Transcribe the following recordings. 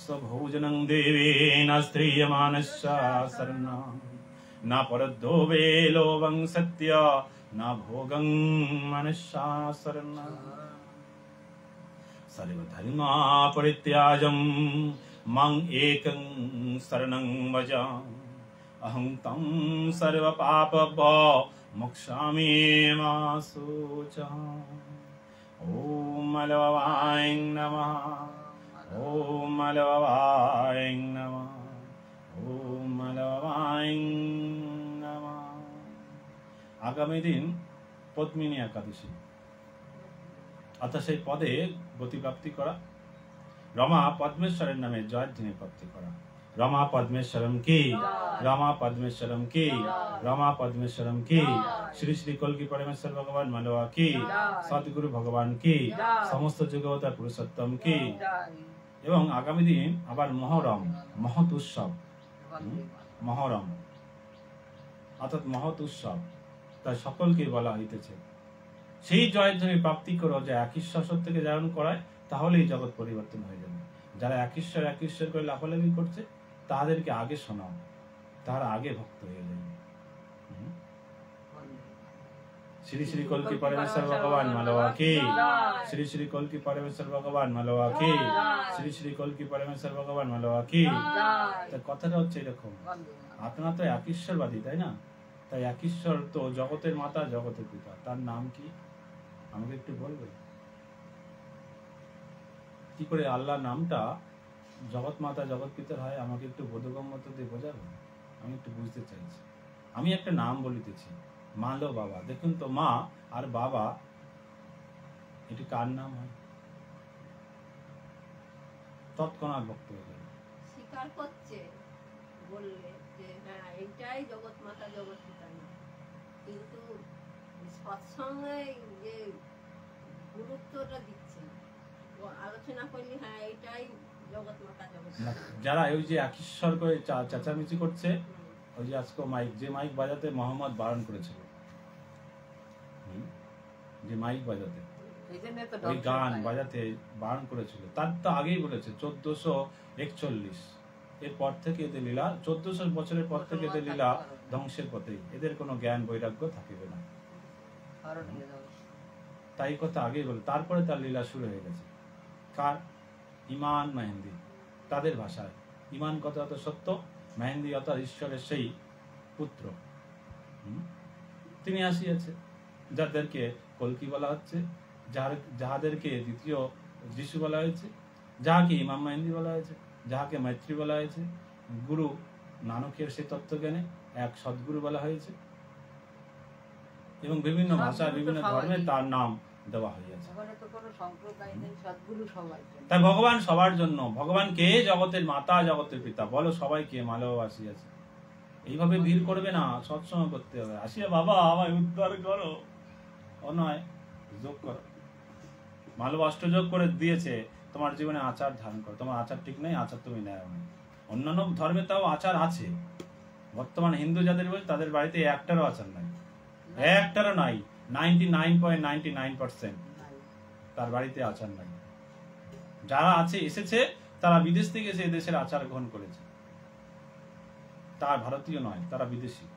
स्वभोजनं देवेन स्त्रियमानस्य शरणं न परद्धो वे लोभं सत्य न भोगं मनुष्याशरणं सर्वधर्मा परित्याजं मां एकं शरणं भज अहं तं सर्वपापभ्यो मोक्षामि मा शुचः ॐ मलवाय नमः ॐ मलवाय नमः ॐ मलवाय नमः। आगामी दिन पद्मिनी एकादशी अर्थात সেই পদে গতি প্রাপ্তি করা, রমা পদ্মেশ্বরের নামে জয়ধ্বনি প্রাপ্তি করা। रमा पद्मेश्वरम की, रमा पद्मेश्वरम की, रमा पद्मेश्वरम की, श्री श्री कल्कि परमेश्वर भगवान मालवा की, सद्गुरु भगवान की, समस्त जगवतार पुरुषोत्तम की। এবং আগামী দিন আবার মহরম, মহৎ উৎসব, মহরম অর্থাৎ মহৎ উৎসব, তাই সকলকে বলা হইতেছে সেই জয়ধ্বনি প্রাপ্তি করো যা এক ঈশ্বর সত্যকে ধারণ করায়, তাহলেই জগৎ পরিবর্তন হয়ে যাবে। যারা এক ঈশ্বর করে লাফালাফি করছে তাদেরকে আগে শোনাও, তারা আগে ভক্ত হয়ে যাবে। श्री श्री कल्कि परमेश्वर भगवान मालवा की, श्री श्री कल्कि परमेश्वर भगवान मालवा की, श्री श्री कल्कि परमेश्वर भगवान मालवा की। तो কথাটা হচ্ছে এরকম, আপনারা তো এক ঈশ্বরবাদী তাই না? তাই এক ঈশ্বর তো জগতের মাতা জগতের পিতা, তার নাম কি আমাকে একটু বলবে? কি করে আল্লাহ নামটা জগৎ মাতা জগৎ পিতার হয় আমাকে একটু বোধগম্যত দিয়ে বোঝাবে? আমি একটু বুঝতে চাইছি। আমি একটা নাম বলিতেছি, মালো বাবা। দেখুন তো মা আর বাবা এটি কার নাম হয়? তৎক্ষণাৎ ভক্ত হয়ে যাবে, স্বীকার করছে, বললে যে হ্যাঁ এটাই জগৎ মাতা জগৎ পিতার নাম, কিন্তু সৎসঙ্গে যে গুরুত্বটা দিচ্ছে আলোচনা করলে হ্যাঁ এটাই জগৎ মাতা জগৎ। যারা ওই যে এক ঈশ্বর করে চেঁচামেচি করছে, ওই যে আজকে মাইক, যে মাইক বাজাতে মোহাম্মদ বারণ করেছিল, যে মাইক বাজাতে ওই গান বাজাতে বারণ করেছিল, তার তো আগেই বলেছে 1441 এর পর থেকে এদের লীলা, 1400 বছরের পর থেকে এদের লীলা ধ্বংসের পথেই, এদের কোনো জ্ঞান বৈরাগ্য থাকিবে না। তাই কথা আগেই বলে, তারপরে তার লীলা শুরু হয়ে গেছে। কার? ইমান মেহেন্দি, তাদের ভাষায় ইমান কথা তো সত্য, মেহেন্দি অর্থাৎ ঈশ্বরের সেই পুত্র, তিনি আসিয়াছে। যাদেরকে কলকি বলা হচ্ছে, যাহাদেরকে দ্বিতীয় যিশু বলা হয়েছে, যাহাকে ইমাম মেহেন্দি বলা হয়েছে, যাহাকে মৈত্রী বলা হয়েছে, গুরু নানকের সেই তত্ত্বজ্ঞানে এক সদ্গুরু বলা হয়েছে, এবং বিভিন্ন ভাষায় বিভিন্ন ধর্মে তার নাম দেওয়া হয়েছে। তাই ভগবান সবার জন্য, ভগবান কে? জগতের মাতা জগতের পিতা। বলো সবাইকে মালবা আসিয়াছে। এইভাবে ভিড় করবে না, সৎসঙ্গ করতে হবে। আসিয়া বাবা আমায় উদ্ধার করো, ও নয় যোগ করো। মালবা অষ্টযোগ করে দিয়েছে, তোমার জীবনে আচার ধারণ করো। তোমার আচার ঠিক নেই, আচার তুমি নেয়। অন্যান্য ধর্মে তাও আচার আছে, বর্তমান হিন্দু যাদের বলছে তাদের বাড়িতে একটারও আচার নাই, একটারও নাই। 99.99% তার বাড়িতে আচার নাই। যারা আছে এসেছে তারা বিদেশ থেকে এসে দেশের আচার গ্রহণ করেছে, তার ভারতীয় নয়, তারা বিদেশি।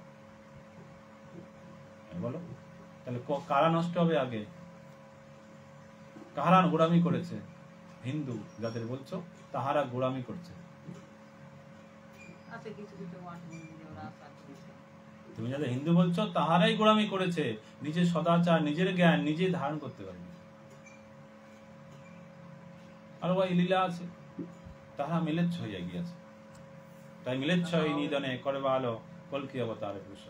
বলো তাহলে কারা নষ্ট হবে আগে? কাহারা গোড়ামি করেছে? হিন্দু যাদের বলছো তাহারা গোড়ামি করছে। তুমি যাদের হিন্দু বলছো তাহারাই গোড়ামি করেছে, নিজের সদাচার নিজের জ্ঞান নিজে ধারণ করতে পারেনি। আর ওই লীলা আছে, তাহা মিলেচ্ছ হইয়া গিয়েছে। তাই মিলেচ্ছ এই নিধনে করবা আলো কলকি অবতারে পুরুষ।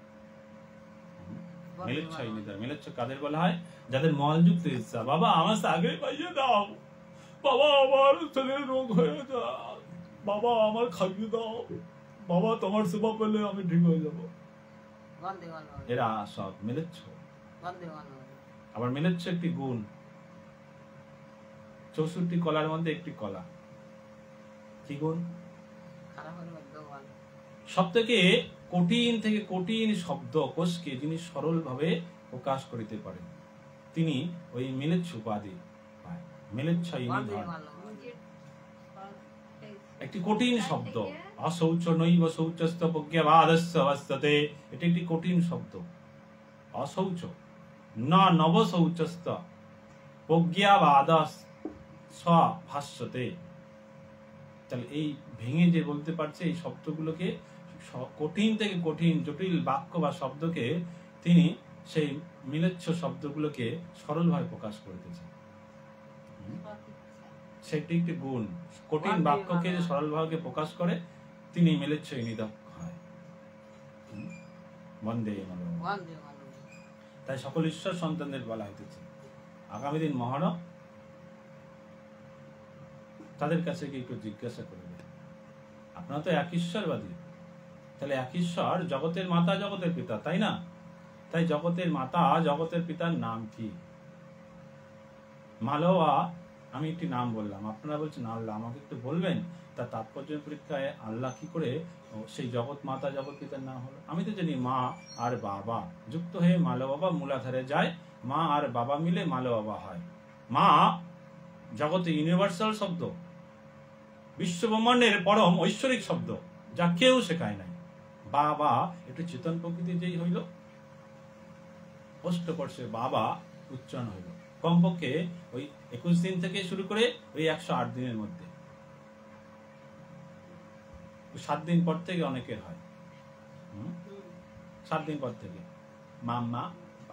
মিলেচ্ছ এই নিধন, মিলেচ্ছ কাদের বলা হয়? যাদের মলযুক্ত ইচ্ছা। বাবা আমার আগে পাইয়ে দাও, বাবা আমার শরীরে রোগ হয়ে যায়, বাবা আমার খাইয়ে দাও, বাবা তোমার সেবা পেলে আমি ঠিক হয়ে যাবো। এরা সব মিলেচ্ছ। আবার মিলেচ্ছ একটি গুণ, 64 কলার মধ্যে একটি কলা। কি গুণ? সব থেকে কঠিন থেকে কঠিন শব্দ কোষকে যিনি সরল ভাবে প্রকাশ করিতে পারেন, তিনি ওই মিলেচ্ছ উপাধি পায়। মিলেচ্ছ একটি কঠিন শব্দ। অশৌচ নৈব শৌচস্য প্রজ্ঞাবাদস্য অবস্থতে, এটি একটি কঠিন শব্দ। অশৌচ না নব শৌচস্য প্রজ্ঞাবাদস ভাষ্যতে। তাহলে এই ভেঙে যে বলতে পারছে এই শব্দগুলোকে, কঠিন থেকে কঠিন জটিল বাক্য বা শব্দকে তিনি সেই মিলেচ্ছ শব্দগুলোকে সরলভাবে প্রকাশ করতেছেন। সেটি একটি গুণ, কঠিন বাক্যকে যে সরলভাবে প্রকাশ করে তিনি মিলেচ্ছ নিদক হয়। বন্দে মাতরম। তাই সকল ঈশ্বর সন্তানদের বলা হইতেছে আগামী দিন মহারণ তাদের কাছে কি একটু জিজ্ঞাসা করবে, আপনারা তো এক ঈশ্বরবাদী, তাহলে এক ঈশ্বর জগতের মাতা জগতের পিতা, তাই না? তাই জগতের মাতা জগতের পিতার নাম কি? মালওয়া, আমি একটি নাম বললাম, আপনারা বলছেন আল্লাহ, আমাকে একটু বলবেন তার তাৎপর্য পরীক্ষায় আল্লাহ কি করে সেই জগৎ মাতা জগৎ পিতার নাম হলো? আমি তো জানি মা আর বাবা যুক্ত হয়ে মালবাবা মূলাধারে যায়, মা আর বাবা মিলে মালবাবা হয়। মা জগতে ইউনিভার্সাল শব্দ, বিশ্ব ব্রহ্মাণ্ডের পরম ঐশ্বরিক শব্দ, যা কেউ শেখায় নাই। বাবা একটু চেতন প্রকৃতি যেই হইল, অষ্টকর্ষে বাবা উচ্চারণ হইল, কমপক্ষে ওই 21 দিন থেকে শুরু করে ওই 108 দিনের মধ্যে। 7 দিন পর থেকে অনেকের হয়, 7 দিন পর থেকে মাম্মা।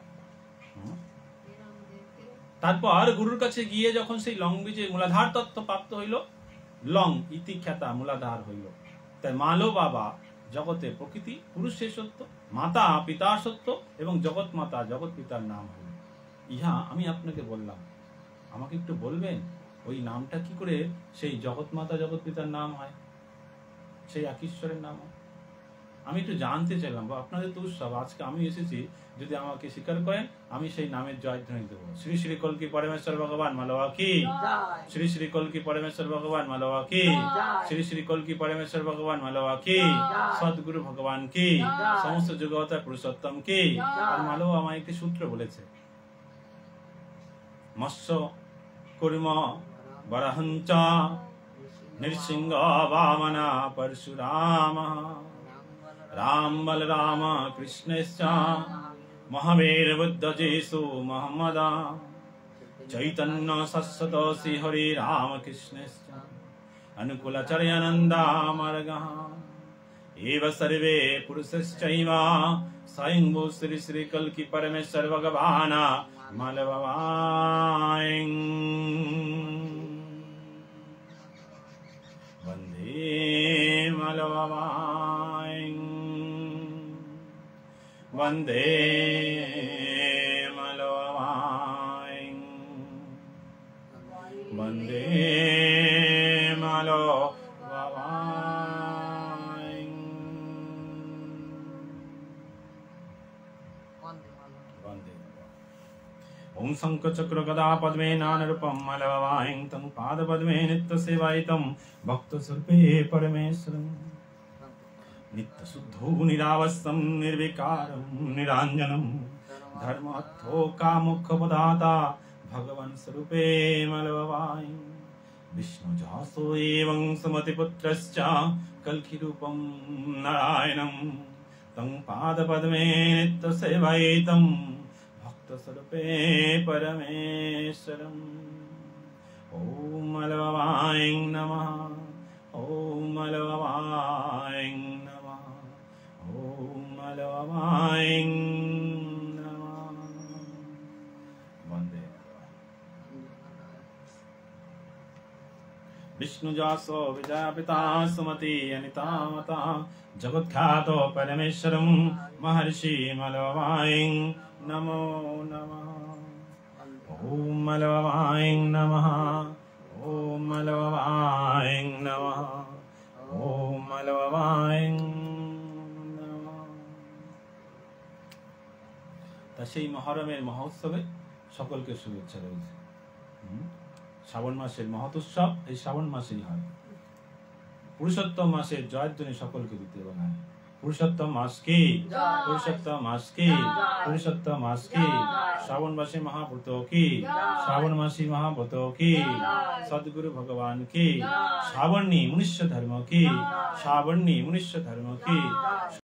তারপর গুরুর কাছে গিয়ে যখন সেই লং বীজে মূলাধার তত্ত্ব প্রাপ্ত হইল, লং ইতি খ্যাতা মূলাধার হইল। তাই মালো বাবা জগতের প্রকৃতি, পুরুষের সত্য, মাতা পিতার সত্য এবং জগৎ মাতা জগৎ পিতার নাম হইল। ইহা আমি আপনাকে বললাম, আমাকে একটু বলবেন ওই নামটা কি করে সেই জগৎ মাতা জগৎ পিতার নাম হয়, সেই এক ঈশ্বরের নাম হয়? আমি একটু জানতে চাইলাম, বা আপনাদের তো উৎসব, আজকে আমি এসেছি, যদি আমাকে স্বীকার করেন আমি সেই নামের জয়ধ্বনি দেবো। শ্রী শ্রী কল্কি পরমেশ্বর ভগবান মালবা কি, শ্রী শ্রী কল্কি পরমেশ্বর ভগবান মালবা কি, শ্রী শ্রী কল্কি পরমেশ্বর ভগবান মালবা কি, সদ্গুরু ভগবান কি, সমস্ত জগতের পুরুষোত্তম কি। আর মালবা আমায় একটি সূত্র বলেছে, মৎস্য কুর্ম বরাহঞ্চ নৃসিংহ বামনা পরশুরাম রাম বলরাম কৃষ্ণশ্চ মহাবীর বুদ্ধ যিশু মোহাম্মদ চৈতন্য সৎসতোষি হরি রাম কৃষ্ণশ্চ অনুকূলচর্যানন্দা মার্গঃ এব সর্বে পুরুষশ্চৈব স্বয়ংভূ শ্রী শ্রী কল্কি পরমেশ্বর ভগবান মালবাবাং বন্দে মালবাবাং বন্দে মালবাবাং বন্দে মালবাবাং বন্দে। ओम शंख चक्र गदा पद्मे नानरूपम मलवां तं पाद पद्मे नित्य सेवायितं भक्त स्वरूपे परमेश्वरं नित्य शुद्धो निरावस्तं निर्विकारं निरांजनं धर्मार्थो कामोक्षपदाता भगवान स्वरूपे मलवां विष्णु जासो एवं सुमति पुत्रश्च कल्कि रूपं नारायणं तं पाद पद्मे नित्य सेवायितं स्वरूपे परमेश्वरम्। ओम मलवां नमः, ओम मलवां नमः, ओम मलवां नमः। वंदे विष्णु जासो विजय पिता सुमति अनिता माता जगत्ख्यातो परमेश्वरं महर्षि मलवां नमो नमः। ओम मलवां नमः, ओम मलवां नमः, ओम मलवां नमः। তা সেই মহরমের মহোৎসবে সকলকে শুভেচ্ছা রয়েছে। শ্রাবণ মাসের মহৎ উৎসব এই শ্রাবণ মাসেই হয়। পুরুষোত্তম মাসের জয়ধ্বনি সকলকে দিতে বলা হয়। पुरुषोत्तम मास की जय। पुरुषोत्तम मास की जय। पुरुषोत्तम मास की जय। श्रावणवासी महाव्रतों की जय। श्रावणवासी महाव्रतों की जय। सद्गुरु भगवान की जय। श्रावणी मनुष्य धर्म की जय। श्रावणी मनुष्य धर्म की जय।